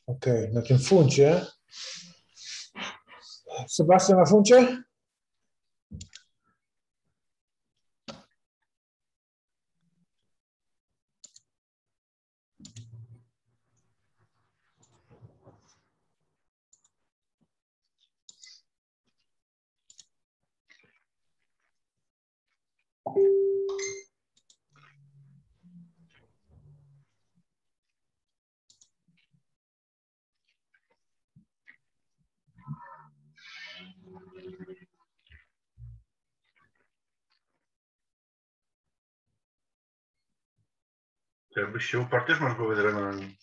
Ok, na tym funcie. Sebastian na funcie? To jakbyś się uparł, też masz głowę z ramionami.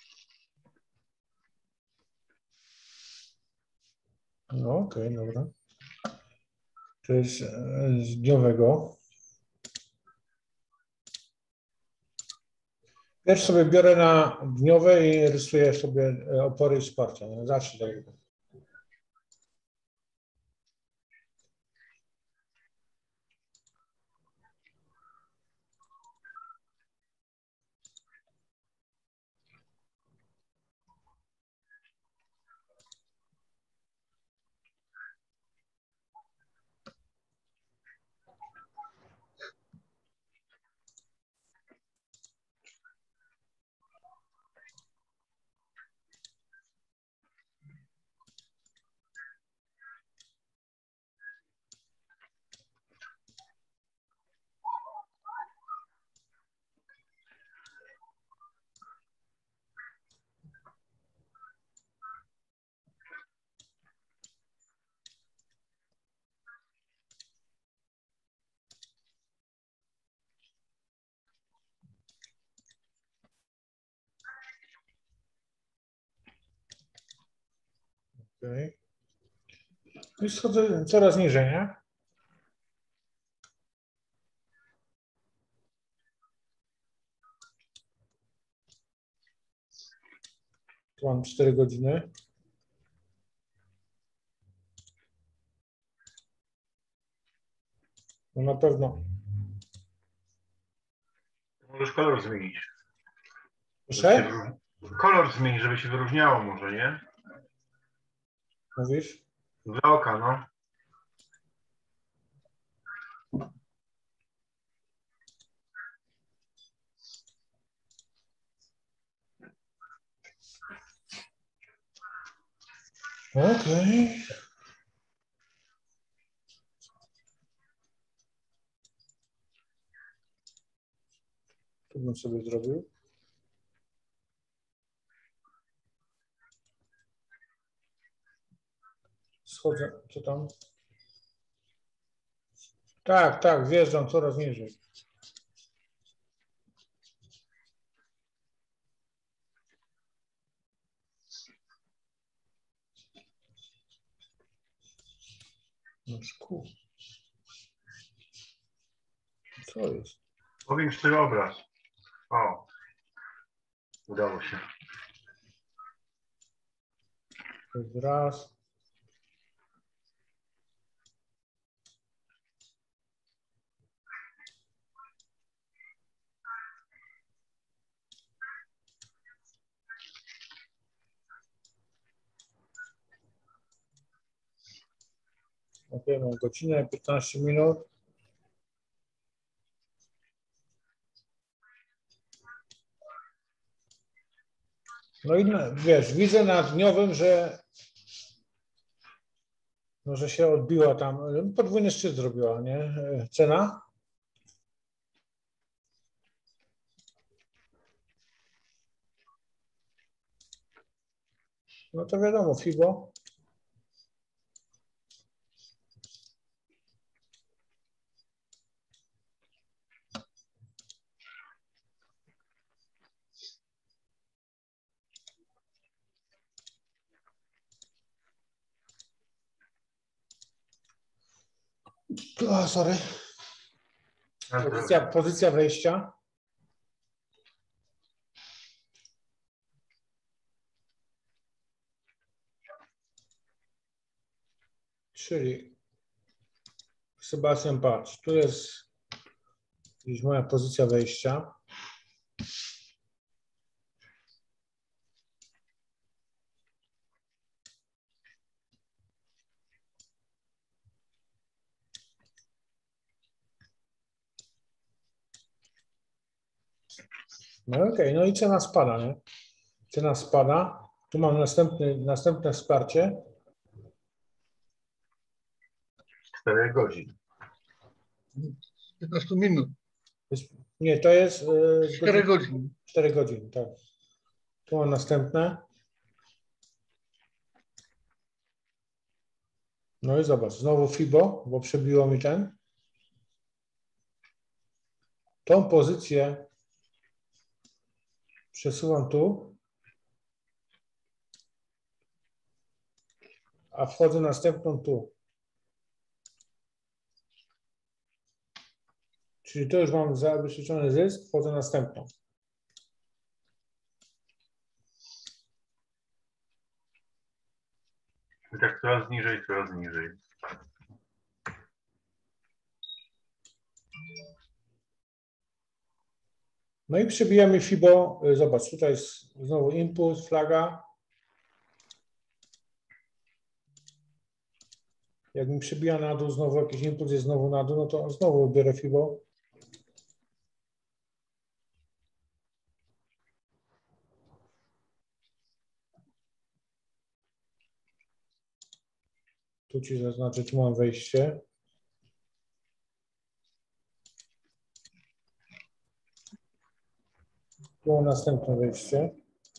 No okej, dobra. To jest z dniowego. Pierwszy sobie biorę na dniowe i rysuję sobie opory i wsparcia. No, zacznij tego. Okay. I schodzę coraz niżej, nie? Tu mam 4 godziny. No na pewno. Możesz kolor zmienić. Proszę? Kolor zmienić, żeby się wyróżniało może, nie? Mówisz? Dla oka, no. Okej. Tu bym sobie zrobił. Schodzę, co tam? Tak, tak, wjeżdżam coraz niżej. No szkół. Co jest? Powiększ ten obraz. O. Udało się. To jest raz. Ok, mam godzinę, 15 minut. No i wiesz, widzę na dniowym, że, no, że się odbiła tam, podwójny szczyt zrobiła, nie? Cena. No to wiadomo, FIBO. O, sorry. Pozycja wejścia. Czyli Sebastian, patrz, tu jest gdzieś moja pozycja wejścia. No okej, no i cena spada, nie? Cena spada. Tu mam następne wsparcie. 4 godzin. 15 minut. Nie, to jest 4 godziny. 4 godziny, tak. Tu mam następne. No i zobacz, znowu FIBO, bo przebiło mi ten. Tą pozycję przesuwam tu, a wchodzę następną tu. Czyli to już mam zabezpieczony zysk, wchodzę następną. I tak coraz niżej, coraz niżej. No i przebijamy FIBO. Zobacz, tutaj jest znowu impuls, flaga. Jak mi przebija na dół, znowu jakiś impuls jest znowu na dół, no to znowu biorę FIBO. Tu ci zaznaczę, tu mam wejście. Tu mam następne wejście.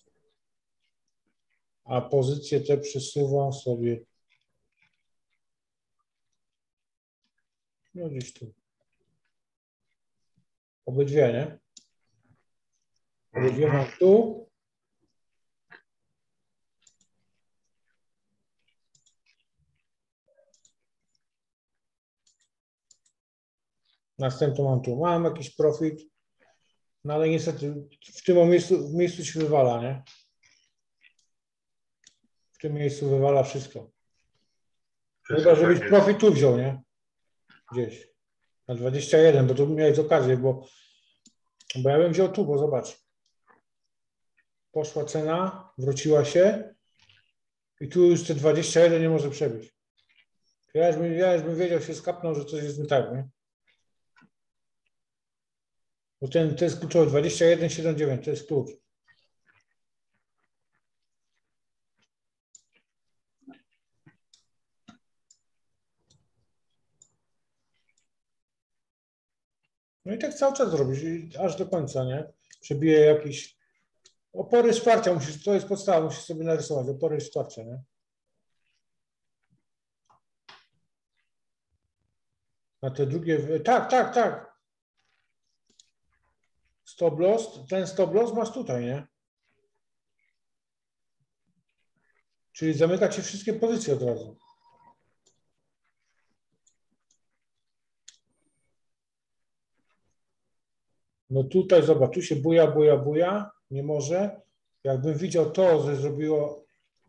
A pozycję te przesuwam sobie. No gdzieś tu. Obydwie, nie? Obydwie mam tu. Następną mam tu. Mam jakiś profit. No ale niestety w tym miejscu się wywala, nie? W tym miejscu wywala wszystko. Chyba, żebyś profit tu wziął, nie? Gdzieś. Na 21, bo tu miałeś okazję, bo ja bym wziął tu, bo zobacz. Poszła cena, wróciła się i tu już te 21 nie może przebić. Ja już bym wiedział, się skapnął, że coś jest nie tak, nie? Bo to jest kluczowy 21,79, to jest klucz. No i tak cały czas robisz, aż do końca, nie? Przebije jakieś opory wsparcia, to jest podstawa, musisz sobie narysować, opory wsparcia, nie? Na te drugie, tak. Stop loss, ten stop loss masz tutaj, nie? Czyli zamyka ci wszystkie pozycje od razu. No tutaj zobacz, tu się buja, nie może. Jakbym widział to, że zrobiło,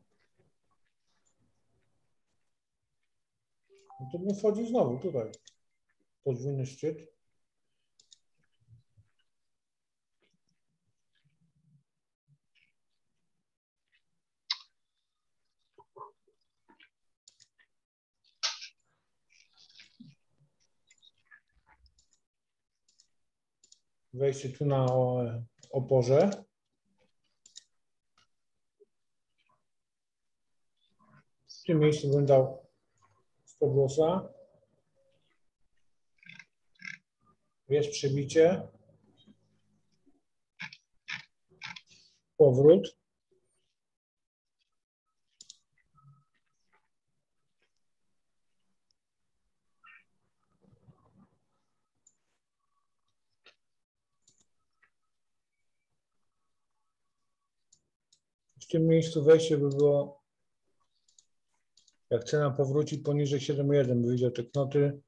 no to bym wchodził znowu tutaj. Podwójny szczyt. Wejście tu na oporze. W tym miejscu bym dał stop lossa. Jest przebicie. Powrót. W tym miejscu wejście by było, jak cena powróci poniżej 7,1, by widział te knoty.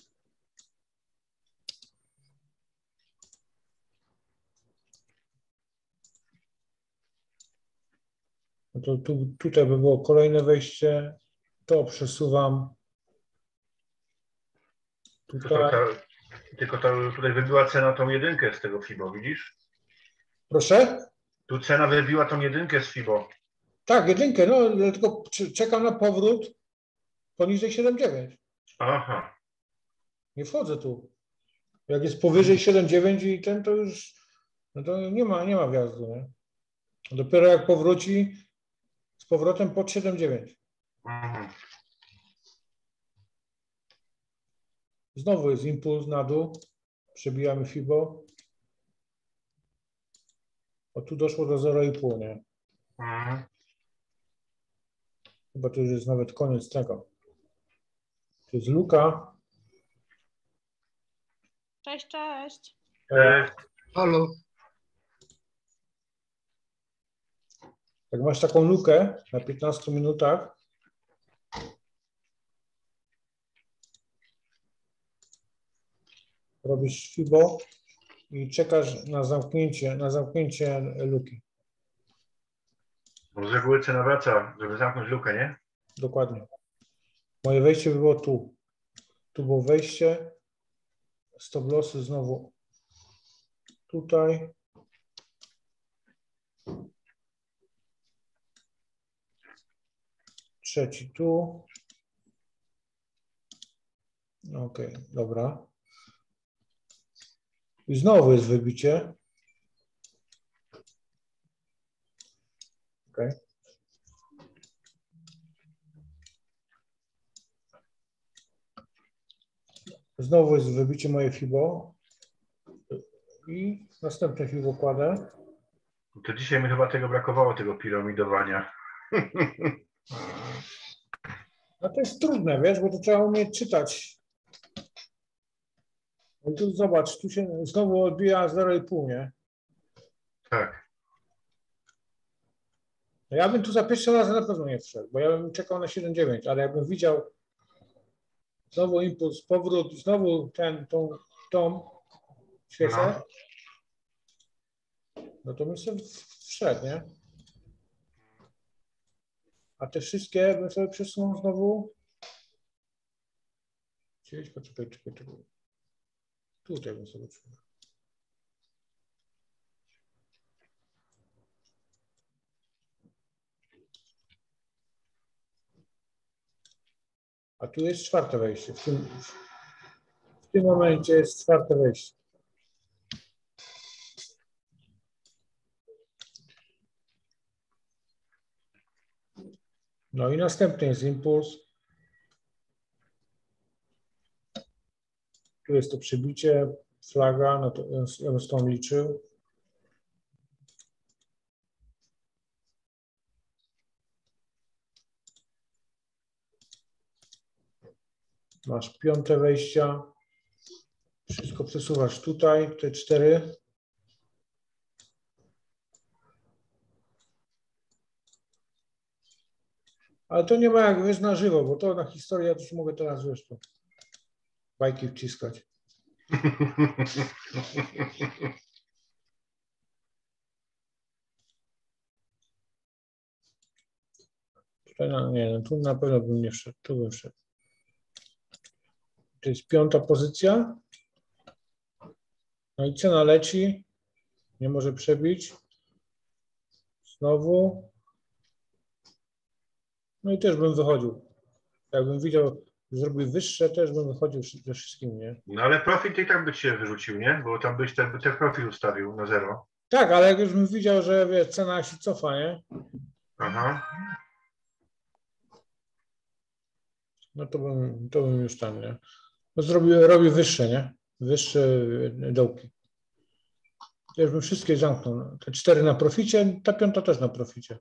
No to tutaj by było kolejne wejście. To przesuwam. Tutaj. Tylko tutaj wybiła cena tą jedynkę z tego FIBO, widzisz? Proszę? Tu cena wybiła tą jedynkę z FIBO. Tak, jedynkę, no tylko czekam na powrót poniżej 7,9. Aha. Nie wchodzę tu. Jak jest powyżej 7,9 i ten, to już no to nie ma wjazdu, nie? Dopiero jak powróci z powrotem pod 7,9. Mhm. Znowu jest impuls na dół. Przebijamy FIBO. O, tu doszło do 0,5, nie? Mhm. Chyba to już jest nawet koniec tego. To jest luka. Cześć, cześć. Halo. Jak masz taką lukę na 15 minutach, robisz FIBO i czekasz na zamknięcie luki. Z reguły cena wraca, żeby zamknąć lukę, nie? Dokładnie. Moje wejście by było tu. Tu było wejście. Stop lossy znowu tutaj. Trzeci tu. Ok, dobra. I znowu jest wybicie. Ok. Znowu jest wybicie moje FIBO. I następne FIBO kładę. To dzisiaj mi chyba tego brakowało, tego piramidowania. No to jest trudne, wiesz, bo to trzeba umieć czytać. No tu zobacz, tu się znowu odbija 0,5, nie? Tak. No ja bym tu za pierwszy raz na pewno nie wszedł, bo ja bym czekał na 7,9, ale jakbym widział znowu impuls, powrót, znowu tą świecę, no to bym sobie wszedł, nie? A te wszystkie bym sobie przesunął znowu. Gdzieś, poczekaj. Tutaj bym sobie przesunął. A tu jest czwarte wejście. W tym momencie jest czwarte wejście. No i następny jest impuls. Tu jest to przebicie, flaga, no to ja bym z tą liczył. Masz piąte wejścia. Wszystko przesuwasz tutaj, te 4. Ale to nie ma jak wiesz na żywo, bo to na historię ja też mogę teraz wiesz to bajki wciskać. Tutaj nie, tu na pewno bym nie wszedł, tu bym wszedł. To jest piąta pozycja. No i cena leci, nie może przebić. Znowu. No i też bym wychodził. Jakbym widział, że zrobił wyższe, też bym wychodził ze wszystkim, nie? No ale profit i tak by się wyrzucił, nie? Bo tam byś ten profil ustawił na 0. Tak, ale jak już bym widział, że wiesz, cena się cofa, nie? Aha. No to bym już tam, nie? No robił wyższe, nie? Wyższe dołki. Ja już bym wszystkie zamknął. Te 4 na proficie, ta piąta też na proficie.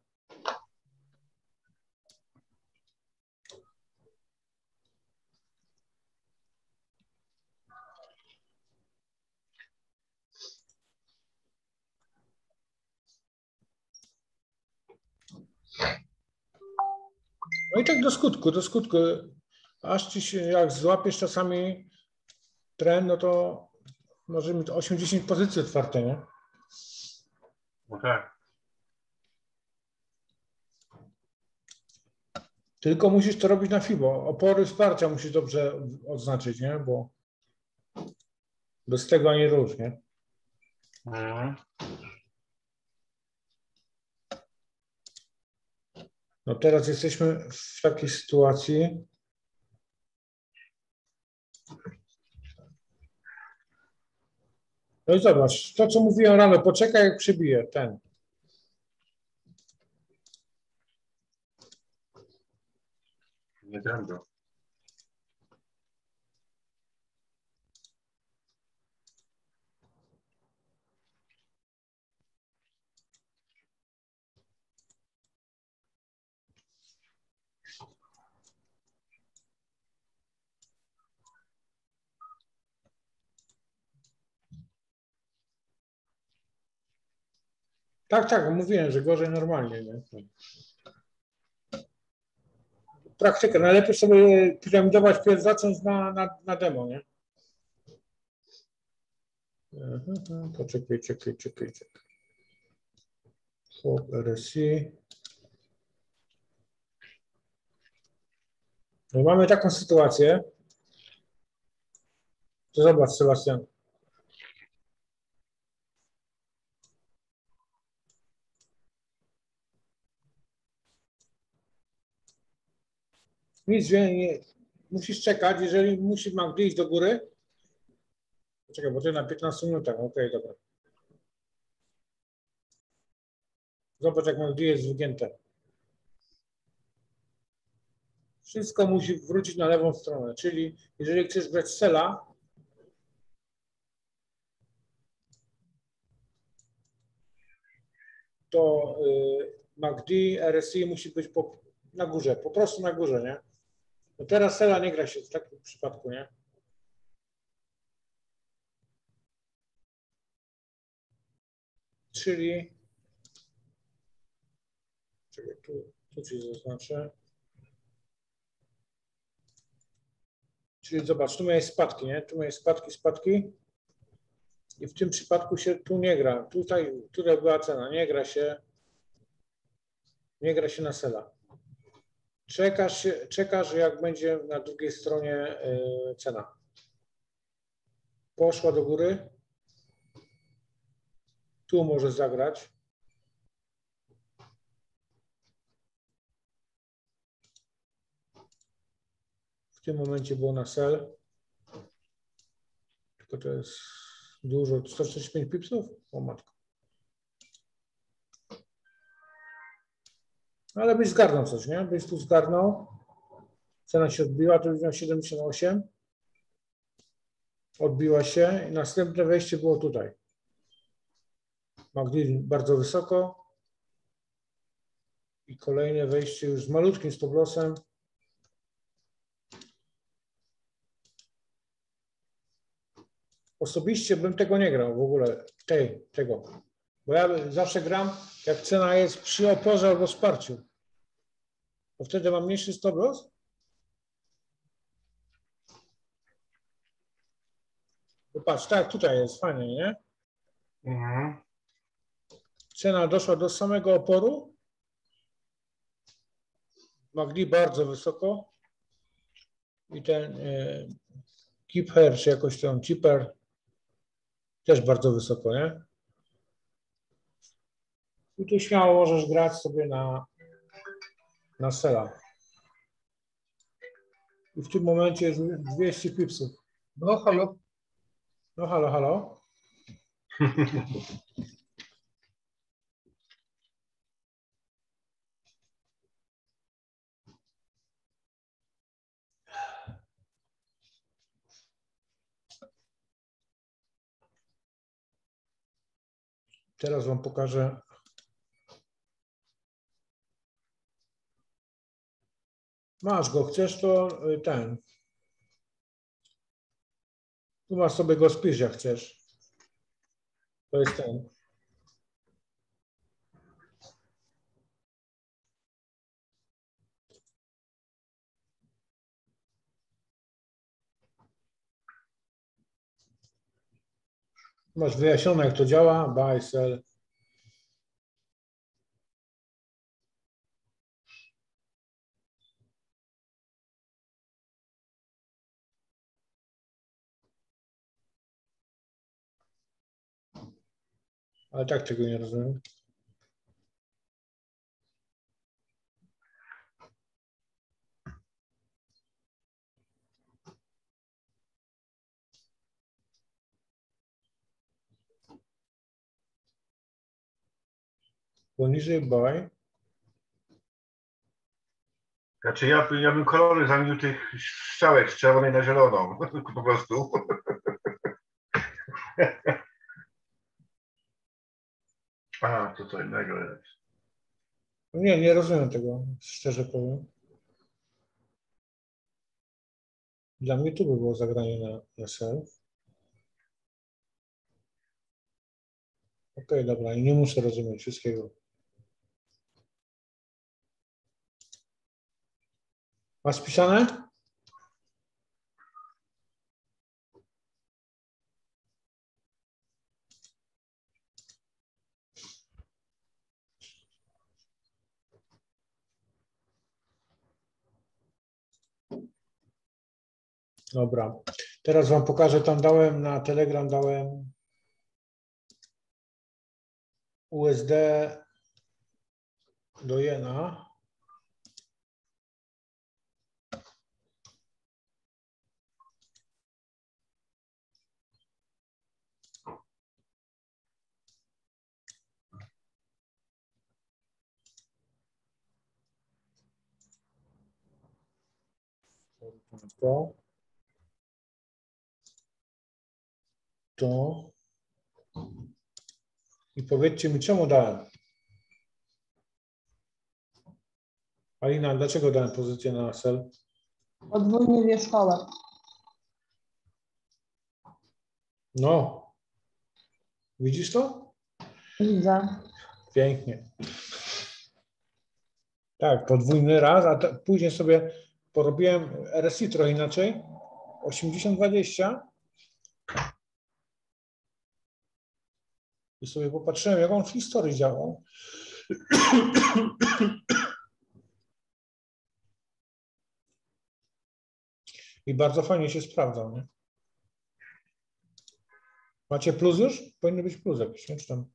No i tak do skutku. Aż ci się, jak złapiesz czasami trend, no to może mieć 8-10 pozycji otwarte, nie? No tak. Tylko musisz to robić na FIBO. Opory wsparcia musisz dobrze odznaczyć, nie? Bo bez tego ani rusz, nie? Mhm. No teraz jesteśmy w takiej sytuacji, No i zobacz, to co mówiłem rano, poczekaj jak przybije ten. Nie dam go. Tak, tak, mówiłem, że gorzej normalnie. Nie? Praktykę, najlepiej sobie piramidować pierw zacząć na demo, nie? Poczekaj, czekaj. Hop, RSI. No mamy taką sytuację. To zobacz, Sebastian. Nic nie, musisz czekać, jeżeli musi MACD iść do góry. Czekaj, bo to na 15 minutach. Okej, dobra. Zobacz, jak MACD jest wygięte. Wszystko musi wrócić na lewą stronę, czyli jeżeli chcesz brać cela, to MACD, RSI musi być na górze, po prostu na górze, nie? No teraz cela nie gra się w takim przypadku, nie? Czyli, czekaj, tu ci zaznaczę. Czyli zobacz, tu miałeś spadki, nie? Tu miałeś spadki. I w tym przypadku się tu nie gra. Tutaj była cena, nie gra się na sela. Czekasz, jak będzie na drugiej stronie cena. Poszła do góry. Tu może zagrać. W tym momencie było na sell. Tylko to jest dużo. 145 pipsów? O matko. Ale byś zgarnął coś, nie? Byś tu zgarnął. Cena się odbiła, to miał 78. Odbiła się i następne wejście było tutaj. MACD bardzo wysoko. I kolejne wejście już z malutkim stop lossem. Osobiście bym tego nie grał w ogóle, tego. Bo ja zawsze gram, jak cena jest przy oporze albo wsparciu. Bo wtedy mam mniejszy stop loss. Bo patrz, tak, tutaj jest fajnie, nie? Mhm. Cena doszła do samego oporu. MACD bardzo wysoko. I ten keep her, czy jakoś tam cheaper, też bardzo wysoko, nie? I tu śmiało możesz grać sobie na sela. I w tym momencie jest 200 pipsów. No halo. No halo, halo. Teraz wam pokażę. Masz go, chcesz to ten. Tu masz sobie go spisz, jak chcesz. To jest ten. Masz wyjaśnione, jak to działa. Buy, sell. Ale tak tego nie rozumiem. Poniżej by. Znaczy ja bym kolory zamienił tych strzałek z czerwonej na zieloną. Po prostu. A, to co innego jest. Nie, nie rozumiem tego, szczerze powiem. Dla mnie tu by było zagranie na self. Okej, dobra, i nie muszę rozumieć wszystkiego. Masz pisane? Dobra. Teraz wam pokażę, tam dałem na Telegram, dałem USD do jena. To. I powiedzcie mi, czemu dałem? Alina, dlaczego dałem pozycję na sell? Podwójny wierzchołek. No. Widzisz to? Widzę. Pięknie. Tak, podwójny raz, a później sobie porobiłem RSI trochę inaczej. 80-20. I sobie popatrzyłem, jak on w historii działał. I bardzo fajnie się sprawdzał, nie? Macie plus już? Powinny być plus jakieś, nie? Czy tam...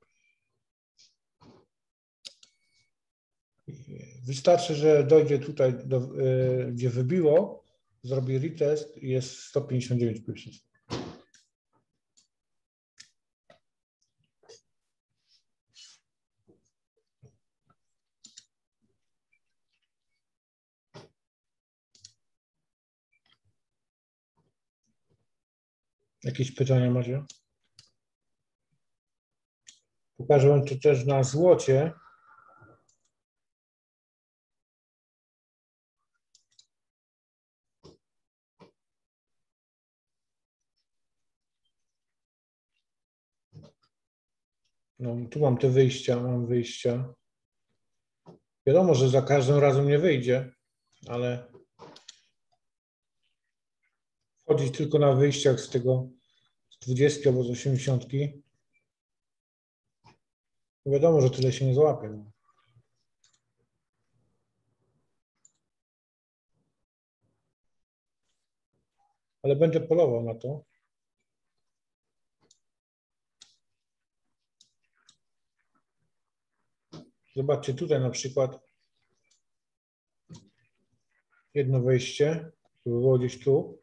Wystarczy, że dojdzie tutaj, gdzie wybiło, zrobi retest i jest 159 plusów. Jakieś pytania macie? Pokażę wam to też na złocie. No, tu mam te wyjścia, mam wyjścia. Wiadomo, że za każdym razem nie wyjdzie, ale wchodzić tylko na wyjściach z tego z 20 albo z 80. Wiadomo, że tyle się nie złapie. Ale będę polował na to. Zobaczcie tutaj na przykład jedno wejście, które było gdzieś tu.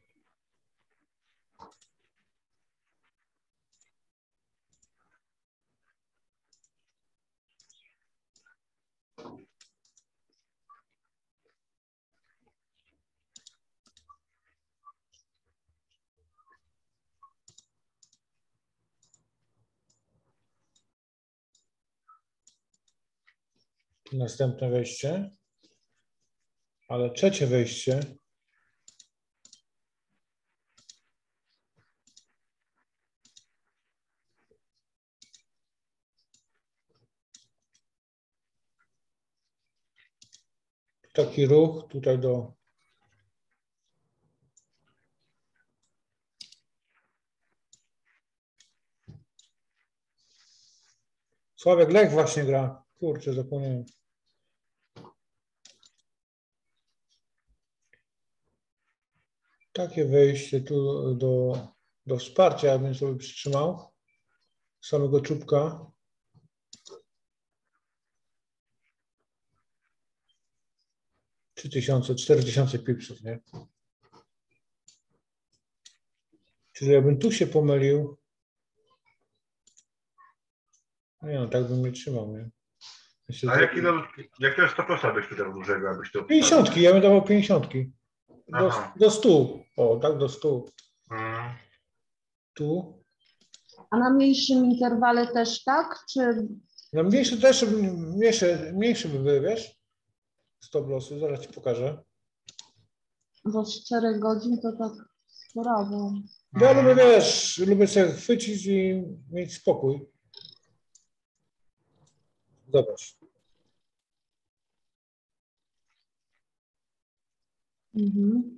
Następne wejście, ale trzecie wejście taki ruch tutaj do Sławek Lech właśnie gra. Kurczę, zapomniałem. Takie wejście tu do wsparcia, ja bym sobie przytrzymał samego czubka. 3000, 4000 pipsów, nie? Czyli jakbym tu się pomylił, nie no, tak bym nie trzymał, nie? A jakiego stoposa byś tu dał dużego, abyś to 50, ja bym dawał 50. Aha. Do 100. O, tak do 100. Mhm. Tu. A na mniejszym interwale też tak? Czy No mniejszy też, mniejszy by były, wiesz? Stop lossu, zaraz ci pokażę. do 4 godzin to tak sporo. Ja lubię, wiesz, lubię sobie chwycić i mieć spokój. Zobacz. Mhm.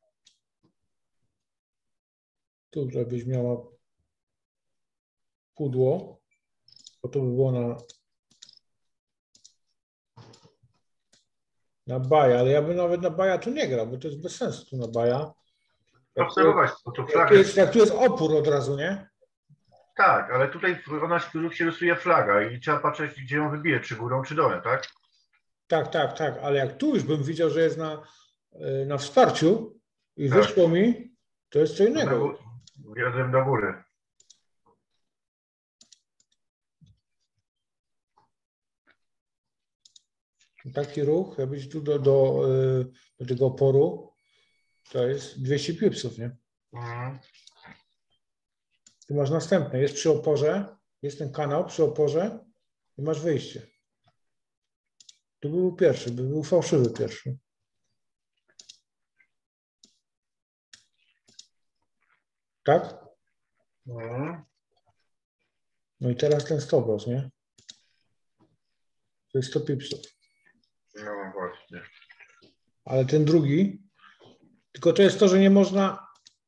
Tu, żebyś miała pudło, bo to by było na baja, ale ja bym nawet na baja tu nie grał, bo to jest bez sensu tu na baja. Obserwować, bo to flagę. Jak tu jest opór od razu, nie? Tak, ale tutaj się rysuje flaga i trzeba patrzeć, gdzie ją wybije, czy górą, czy dołem, tak? Tak, ale jak tu już bym widział, że jest na wsparciu i Tak. wyszło mi, to jest co innego. Wjazdem do góry. Taki ruch, jakbyś tu do tego oporu, to jest 200 pipsów, nie? Mhm. Tu masz następne, jest przy oporze, jest ten kanał przy oporze i masz wyjście. Tu był pierwszy, był fałszywy pierwszy. Tak? Mhm. No i teraz ten stop loss, nie? To jest 100 pipsów. No właśnie. Ale ten drugi, tylko to jest to, że nie można,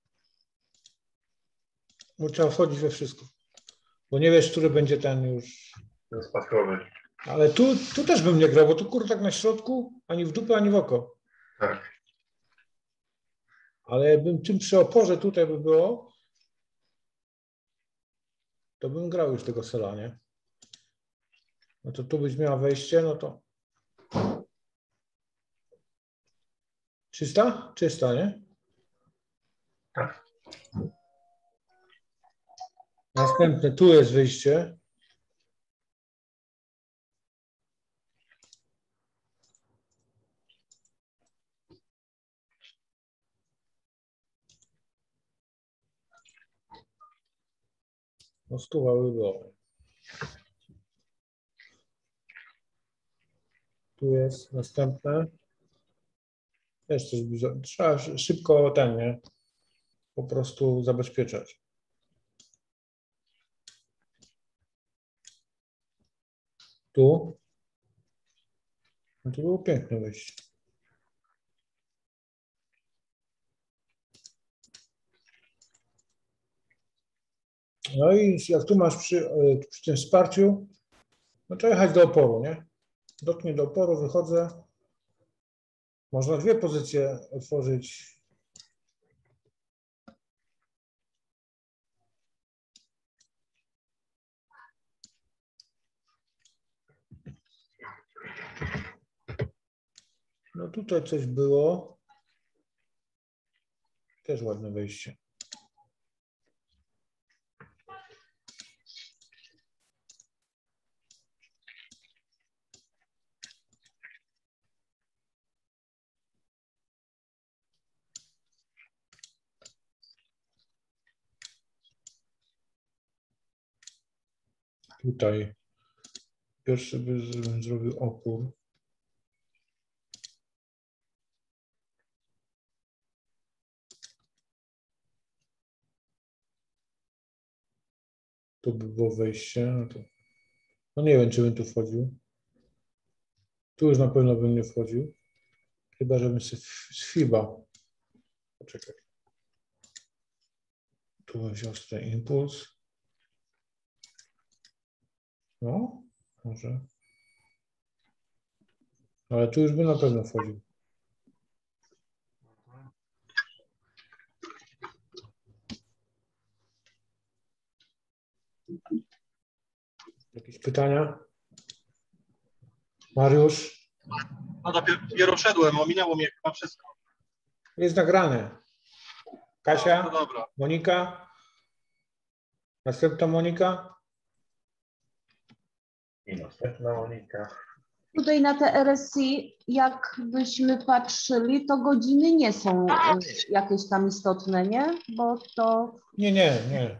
bo trzeba wchodzić we wszystko. Bo nie wiesz, który będzie ten już. Ten spadkowy. Ale tu też bym nie grał, bo tu kurde tak na środku, ani w dupę, ani w oko. Tak. Ale jakbym tym przy oporze tutaj by było, to bym grał już tego sela, nie? No to tu byś miała wejście, no to 300? 300, nie? Tak. Następne, tu jest wyjście. No stuwa by było. Tu jest następne. Też coś trzeba szybko ten, nie? Po prostu zabezpieczać. Tu. No to było piękne wyjście. No i jak tu masz przy tym wsparciu, no to jechać do oporu, nie? Dotknę do oporu, wychodzę. Można dwie pozycje otworzyć. No tutaj coś było. Też ładne wejście. Tutaj pierwszy bym zrobił opór. Tu by było wejście. No nie wiem, czy bym tu wchodził. Tu już na pewno bym nie wchodził. Chyba, żebym się z FIBA. Poczekaj. Tu bym wziął ten impuls. No, może. Ale tu już by na pewno wchodził. Jakieś pytania? Mariusz? No dopiero szedłem, ominęło mnie chyba wszystko. Jest nagrane. Kasia? No dobra. Monika? Następna Monika? I następna Monika. Tutaj na te RSI, jakbyśmy patrzyli, to godziny nie są jakieś tam istotne, nie? Bo to... Nie.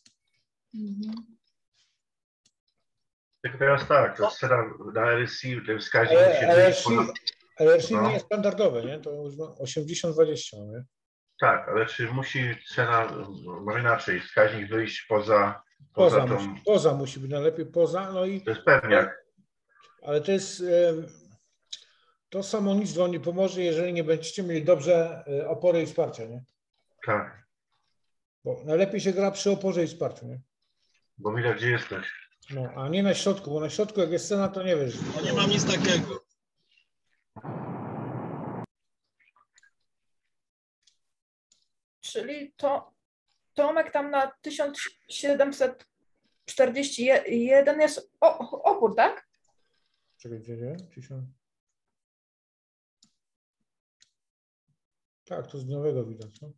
Tylko teraz tak, to cena na RSI, ten wskaźnik musi wyjść ponad... RSI No. nie jest standardowe, nie? To już 80-20, nie? Tak, ale czy musi cena, może inaczej, wskaźnik wyjść poza tą... Poza musi być, najlepiej poza, no i... To jest pewniak. Ale to jest... To samo nic wam nie pomoże, jeżeli nie będziecie mieli dobrze opory i wsparcia, nie? Tak, Bo najlepiej się gra przy oporze i wsparciu, nie? bo widać, gdzie jesteś. No, a nie na środku, bo na środku jak jest cena, to nie wiesz. No nie mam nic takiego. Czyli to Tomek tam na 1741 jest opór, tak? Czekaj, gdzie? 1000. Tak, to z dniowego widać, no.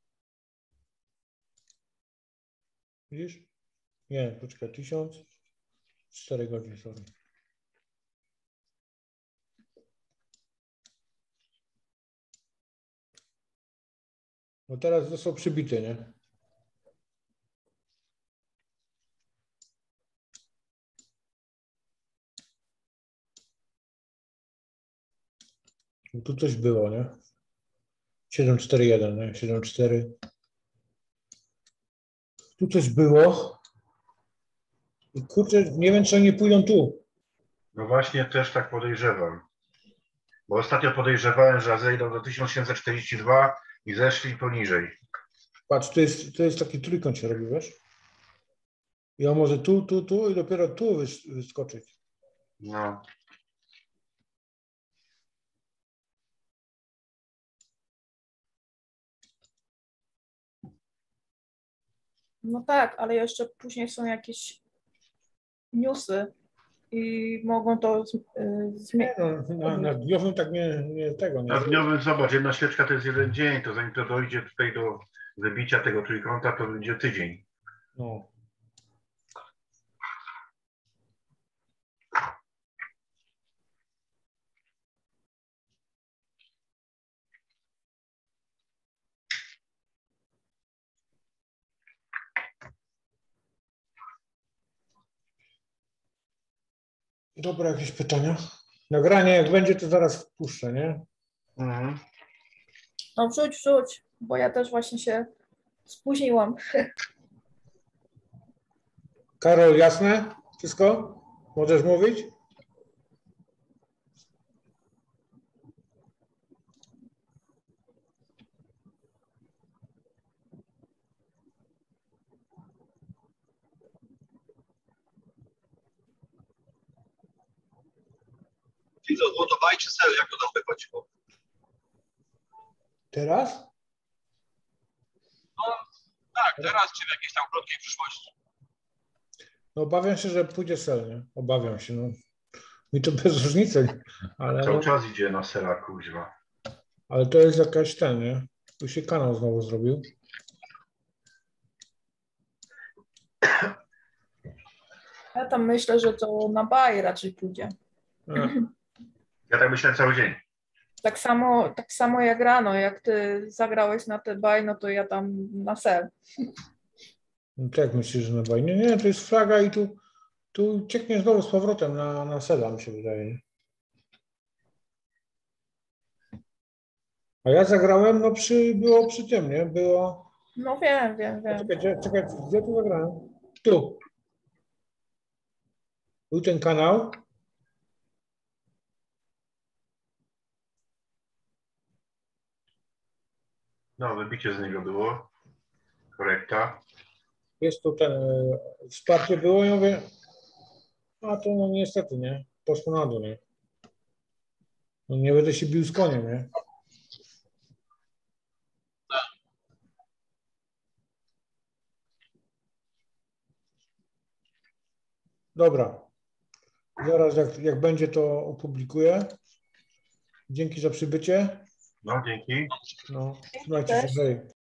Widzisz? Nie, poczekaj, 1000. 4 godziny, sorry. No teraz został przybity, nie? No tu coś było, nie? 741, nie? 74. Tu coś było. I kurczę, nie wiem, czy oni pójdą tu. No właśnie też tak podejrzewam. Bo ostatnio podejrzewałem, że zejdą do 1742 i zeszli poniżej. Patrz, to jest taki trójkąt się robi, wiesz? I on może tu i dopiero tu wyskoczyć. No. No tak, ale jeszcze później są jakieś newsy i mogą to zmienić. No, na dniowym tak nie tego. Nie. Na dniowym zobacz, jedna świeczka to jest jeden dzień, to zanim to dojdzie tutaj do wybicia tego trójkąta, to będzie tydzień. No. Dobra, jakieś pytania? Nagranie jak będzie, to zaraz wpuszczę, nie? Mhm. No wrzuć, bo ja też właśnie się spóźniłam. Karol, jasne? Wszystko? Możesz mówić? Widzę, odmodowajcie cel, jak to tam wychodziło. Teraz? No, tak, teraz czy w jakiejś tam krótkiej przyszłości. No obawiam się, że pójdzie sel, nie? Obawiam się, no. Mi to bez różnicy, ale, Cały no, czas idzie na sela, kuźwa. ale to jest jakaś ten, nie? Tu się kanał znowu zrobił. Ja tam myślę, że to na baj raczej pójdzie. Ja tak myślę cały dzień. Tak samo jak rano, jak ty zagrałeś na te baj, no to ja tam na sel. No, tak myślisz, że na wojnie? Nie, to jest flaga i tu cieknie znowu z powrotem na sela, mi się wydaje. Nie? A ja zagrałem, no było przy tym, nie? Było... No wiem. Czekaj, gdzie tu zagrałem? Tu. Był ten kanał. No, wybicie z niego było. Korekta. Jest tu ten wsparcie było i mówię, a to no niestety, nie? Poszło na dół, nie? No nie będę się bił z koniem, nie? Dobra. Zaraz jak będzie, to opublikuję. Dzięki za przybycie. No, dzięki. No, trzymajcie się. Hej.